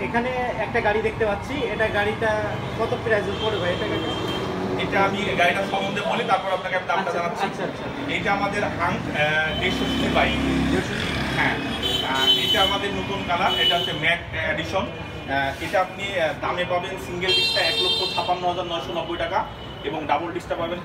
এখানে একটা গাড়ি দেখতে পাচ্ছি, এটা গাড়িটা কত প্রাইস পড়বে এটা? এটা আমি গাড়িটার সম্বন্ধে বলি, তারপর আপনাকে আমি দামটা জানাচ্ছি। এইটা আমাদের হাঙ্ক 150 বাইক। হ্যাঁ, এটা আমাদের নতুন কালার, এটা হচ্ছে ম্যাট এডিশন। এটা আপনি দামে পাবেন সিঙ্গেল ডিস্কটা 1,56,990 টাকা এবং ডাবল ডিস্কটা পাবেন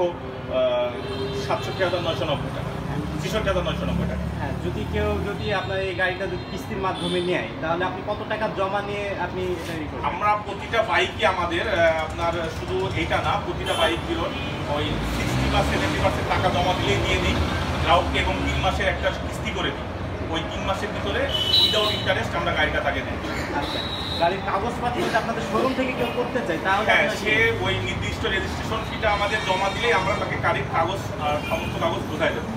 1,67,990 টাকা, 66,990 টাকা। হ্যাঁ, যদি আপনার এই গাড়িটা যদি কিস্তির মাধ্যমে নেয় তাহলে আপনি কত টাকা জমা নিয়ে আপনি এটা ই করবেন? আমরা প্রতিটা বাইকে আমাদের আপনার শুধু এইটা না, প্রতিটা বাইক হিরোর ওই 60 বা 70% টাকা জমা দিলেই দিয়ে দিই গ্রাহককে এবং 3 মাসের একটা কিস্তি করে দিই। ওই 3 মাসের ভিতরে উইদাউট ইন্টারেস্ট আমরা গাড়িটা তাকে দিই। আচ্ছা, গাড়ির কাগজপাতি যদি আপনাদের শোরুম থেকে কেউ করতে চায় তাহলে হ্যাঁ, সে ওই নির্দিষ্ট রেজিস্ট্রেশন ফিটা আমাদের জমা দিলেই আমরা তাকে গাড়ির কাগজ সমস্ত কাগজ বোঝাই দেবো।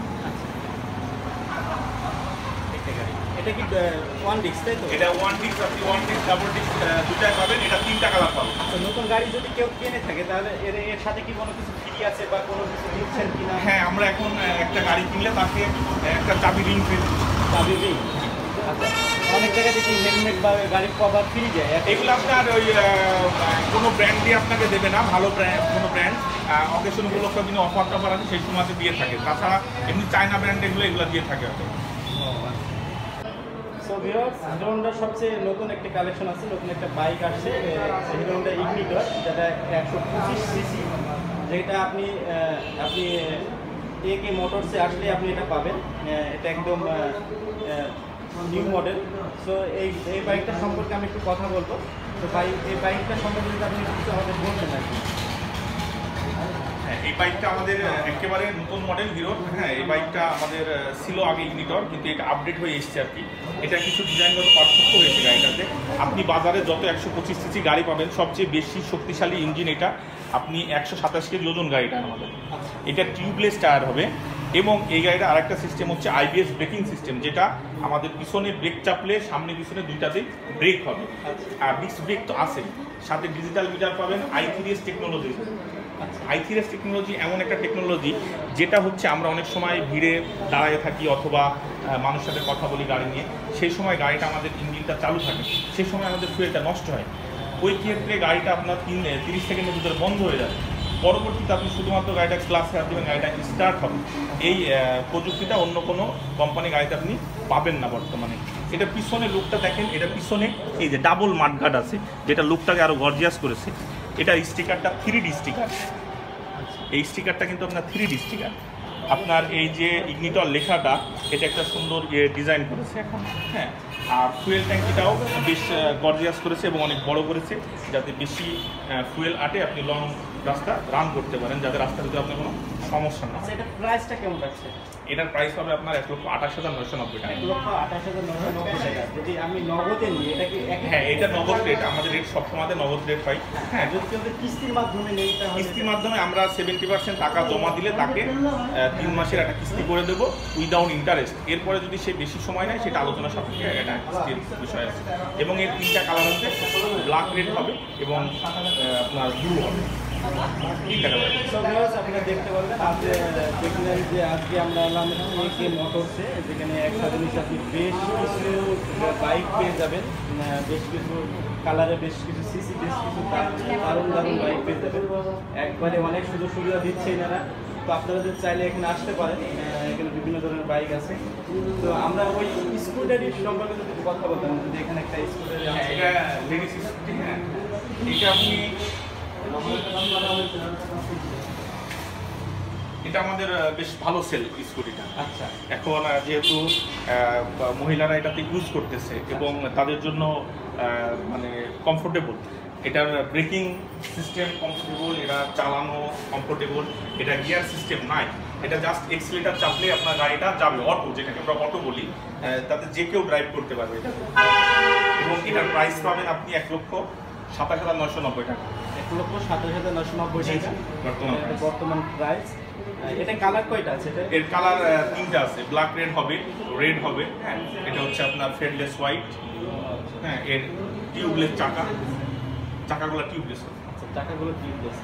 এটা কি ওয়ান ডিস্ক তাই তো? এটা ওয়ান ডিস্ক, আপনি ওয়ান ডিস্ক ডাবল ডিস্ক দুটাই পাবেন। এটা 3টা কালার পাবেন। আচ্ছা, নতুন গাড়ি যদি কেউ কিনে থাকে তাহলে এর সাথে কি কোনো কিছু ফ্রি আছে বা কোনো কিছু দিচ্ছেন কিনা? হ্যাঁ, আমরা এখন একটা গাড়ি কিনলে তাকে একটা চাবি রিং ফ্রি দিচ্ছি। চাবি রিং? আচ্ছা, অনেক জায়গায় দেখি হেলমেট বা গাড়ির কভার ফ্রি যায়। এগুলো আপনার ওই কোনো ব্র্যান্ড দিয়ে আপনাকে দেবে না, ভালো কোনো ব্র্যান্ড অকেশন উপলক্ষে যিনি অফার টফার আছে সেই সময়তে দিয়ে থাকে। তাছাড়া এমনি চায়না ব্র্যান্ড এগুলো দিয়ে থাকে। সো ভিউয়ার্স, হিরো হন্ডার সবচেয়ে নতুন একটা কালেকশন আছে, নতুন একটা বাইক আসছে হিরো হন্ডা ইগনিটর, যেটা 125 সিসি, যেটা আপনি একে মোটরসে আসলে আপনি এটা পাবেন। এটা একদম নিউ মডেল। সো এই বাইকটা সম্পর্কে আমি একটু কথা বলবো। তো এই বাইকটা সম্পর্কে যদি আপনি কিছু আমাদের বলতেন আর কি। হ্যাঁ, এই বাইকটা আমাদের একেবারে নতুন মডেল হিরোর। হ্যাঁ, এই বাইকটা আমাদের ছিল আগে ইগনিটর, কিন্তু এটা আপডেট হয়ে এসছে আর কি। এটা কিছু ডিজাইনগত পার্থক্য হয়েছে গাড়িটাতে। আপনি বাজারে যত 125 সিসি গাড়ি পাবেন, সবচেয়ে বেশি শক্তিশালী ইঞ্জিন এটা। আপনি 127 কেজি ওজন গাড়িটা আমাদের। এটা টিউবলেস টায়ার হবে এবং এই গাড়িটা আরেকটা সিস্টেম হচ্ছে আইবিএস ব্রেকিং সিস্টেম, যেটা আমাদের পিছনে ব্রেক চাপলে সামনে পিছনে দুইটাতেই ব্রেক হবে। আর ডিস্ক ব্রেক তো আছে, সাথে ডিজিটাল মিটার পাবেন। i3s technology. i3s টেকনোলজি এমন একটা টেকনোলজি যেটা হচ্ছে আমরা অনেক সময় ভিড়ে দাঁড়ায় থাকি অথবা মানুষের সাথে কথা বলি গাড়ি নিয়ে, সেই সময় গাড়িটা আমাদের ইঞ্জিনটা চালু থাকে, সেই সময় আমাদের ফুয়েলটা নষ্ট হয়। ওই ক্ষেত্রে গাড়িটা আপনার 30 সেকেন্ডের ভিতরে বন্ধ হয়ে যাবে। পরবর্তীতে আপনি শুধুমাত্র গাড়িটা ক্লাসে হাত দেবেন, গাড়িটা স্টার্ট হবে। এই প্রযুক্তিটা অন্য কোনো কোম্পানি গাড়িতে আপনি পাবেন না বর্তমানে। এটা পিছনে লুকটা দেখেন, এটা পিছনে এই যে ডাবল মাডগার্ড আছে, যেটা লুকটাকে আরও গর্জিয়াস করেছে। এটা স্টিকারটা 3D স্টিকার। এই স্টিকারটা কিন্তু আপনার 3D স্টিকার। আপনার এই যে ইগনিটর লেখাটা, এটা একটা সুন্দর ডিজাইন করেছে এখন। হ্যাঁ, আর ফুয়েল ট্যাঙ্কিটাও বেশ গর্জিয়াস করেছে এবং অনেক বড় করেছে, যাতে বেশি ফুয়েল আটে আপনি লং রাস্তা রান করতে পারেন, যাতে রাস্তার ভিতরে আপনার কোনো সমস্যা না হয়। এটা প্রাইসটা কেমন রাখছে? এটার প্রাইস হবে আপনার 1,28,990 টাকা। 1,28,990 টাকা। যদি আমি নগদে নিই এটা কি? হ্যাঁ, এটা নগদ রেট। আমাদের রেট সবসময় নগদ রেট হয়। হ্যাঁ, যদি কেউ কিস্তির মাধ্যমে নেই তাহলে? কিস্তির মাধ্যমে আমরা 70% টাকা জমা দিলে তাকে 3 মাসের একটা কিস্তি করে দেবো উইদাউট ইন্টারেস্ট। এরপরে যদি সে বেশি সময় নেয় সেটা আলোচনা সাপেক্ষে একটা কিস্তির বিষয় আছে। এবং এর 3টা কালার হচ্ছে, ব্ল্যাক রেড হবে এবং আপনার ব্লু হবে। আপনারা দেখতে পারবেন দেখলেন যে আজকে আমরা এলাম একে মোটরসে, যেখানে একসাথে আপনি বেশ কিছু বাইক পেয়ে যাবেন, বেশ কিছু কালারে, বেশ কিছু সিসি, বেশ কিছু দারুণ দারুণ বাইক পেয়ে যাবেন। একবারে অনেক সুযোগ সুবিধা দিচ্ছে এনারা। তো আপনারা যদি চাইলে এখানে আসতে পারেন, এখানে বিভিন্ন ধরনের বাইক আছে। তো আমরা ওই স্কুটারির সম্পর্কে যদি কথা বলতাম, যদি এখানে একটা স্কুটারি আছে, এটা আপনি এটা আমাদের বেশ ভালো সেল স্কুটিটা। আচ্ছা, এখন যেহেতু মহিলারা এটাতে ইউজ করতেছে এবং তাদের জন্য মানে কমফোর্টেবল, এটার ব্রেকিং সিস্টেম কমফোর্টেবল, এটা চালানো কমফোর্টেবল, এটা গিয়ার সিস্টেম নাই, এটা জাস্ট এক্সিলেটার চাপলে আপনার গাড়িটা যাবে, অটো, যেটাকে আমরা অটো বলি, তাতে যে কেউ ড্রাইভ করতে পারবে এটা। এবং এটার প্রাইস পাবেন আপনি 1,27,990 টাকা। 1,27,990 টাকা বর্তমান প্রাইস। এটা কালার কয়টা আছে? এর কালার 3টা আছে, ব্ল্যাক রেড হবে, রেড হবে। হ্যাঁ, এটা হচ্ছে আপনার ফেডলেস হোয়াইট। হ্যাঁ, এর টিউবলেস চাকাগুলো টিউবলেস হবে। আচ্ছা, চাকাগুলো টিউবলেস।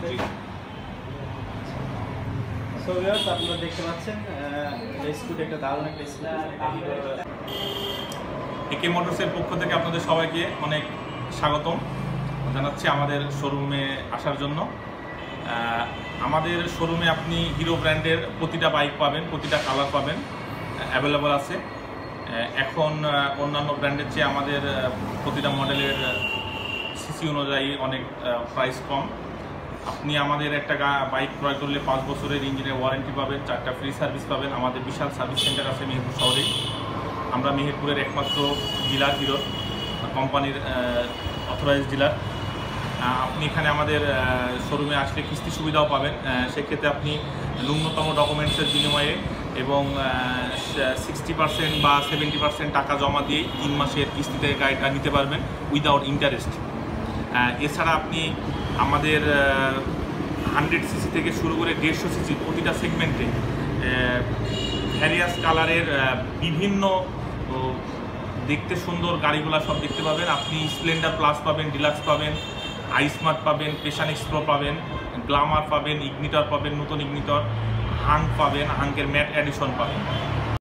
সো ভিউয়ার্স, আপনারা দেখতে পাচ্ছেন এই স্কুটি একটা দারুণ একটা স্কুটি। একে মোটরসের পক্ষ থেকে আপনাদের সবাইকে অনেক স্বাগতম জানাচ্ছি আমাদের শোরুমে আসার জন্য। আমাদের শোরুমে আপনি হিরো ব্র্যান্ডের প্রতিটা বাইক পাবেন, প্রতিটা কালার পাবেন, অ্যাভেলেবল আছে। এখন অন্যান্য ব্র্যান্ডের চেয়ে আমাদের প্রতিটা মডেলের সিসি অনুযায়ী অনেক প্রাইস কম। আপনি আমাদের একটা বাইক ক্রয় করলে 5 বছরের ইঞ্জিনের ওয়ারেন্টি পাবেন, 4টা ফ্রি সার্ভিস পাবেন। আমাদের বিশাল সার্ভিস সেন্টার আছে মেহেরপুর শহরেই। আমরা মেহেরপুরের একমাত্র ডিলার হিরো কোম্পানির অথরাইজড ডিলার। আপনি এখানে আমাদের শোরুমে আসলে কিস্তি সুবিধাও পাবেন। সেক্ষেত্রে আপনি ন্যূনতম ডকুমেন্টসের বিনিময়ে এবং 60% বা 70% টাকা জমা দিয়েই 3 মাসের কিস্তিতে গাড়িটা নিতে পারবেন উইদাউট ইন্টারেস্ট। এছাড়া আপনি আমাদের 100 সিসি থেকে শুরু করে 150 সিসি প্রতিটা সেগমেন্টে ভ্যারিয়াস কালারের বিভিন্ন দেখতে সুন্দর গাড়িগুলো সব দেখতে পাবেন। আপনি স্প্লেন্ডার প্লাস পাবেন, ডিলাক্স পাবেন, আইস্মার্ট পাবেন, পেশান এক্সপ্রো পাবেন, গ্লামার পাবেন, ইগনিটর পাবেন, নতুন ইগনিটর, হাঙ্ক পাবেন, হাঙ্কের ম্যাট এডিশন পাবেন।